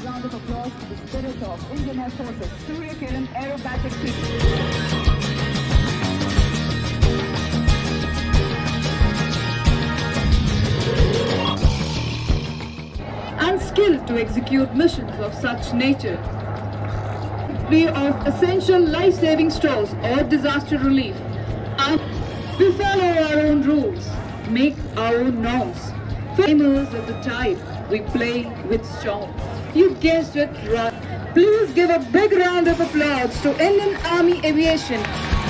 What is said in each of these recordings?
round of applause to the spirit of Indian Air Force's Surya Kiran aerobatic team. Unskilled to execute missions of such nature, be of essential life-saving stores or disaster relief, and we follow our own rules, make our own norms. Famous of the tide, we play with storm. You guessed it right. Please give a big round of applause to Indian Army Aviation.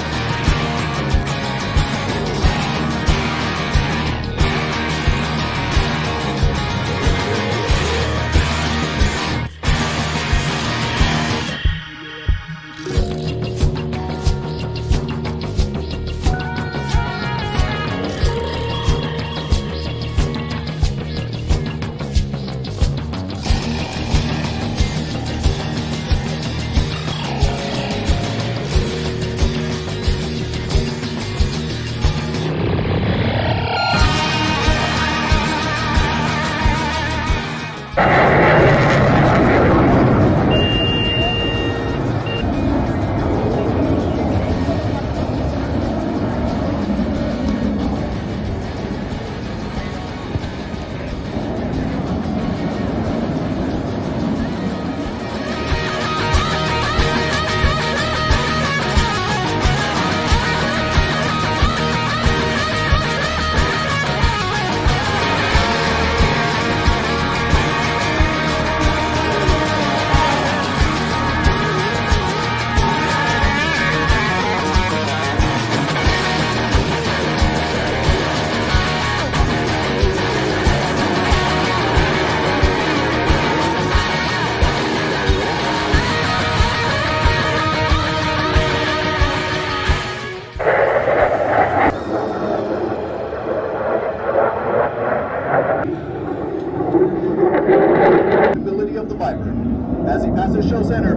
Of the Viper as he passes show center.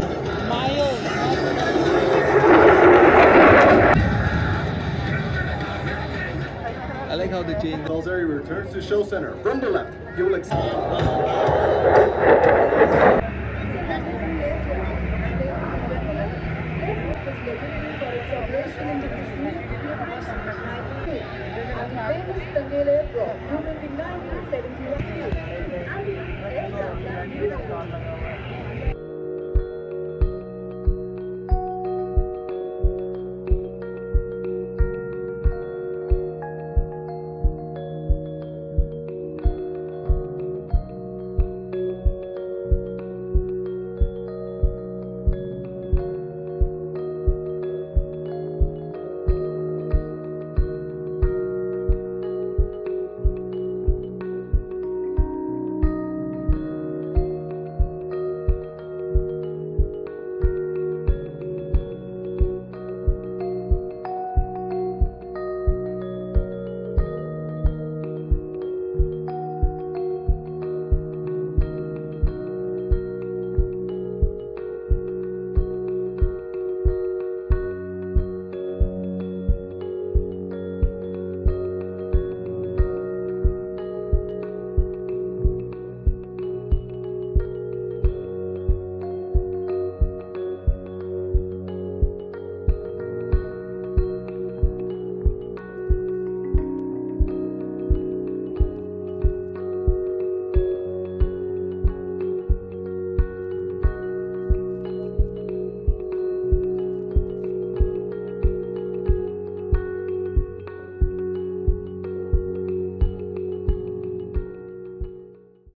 I like how they change. Area returns to show center from the left. You will Famous Bengaluru during the 1971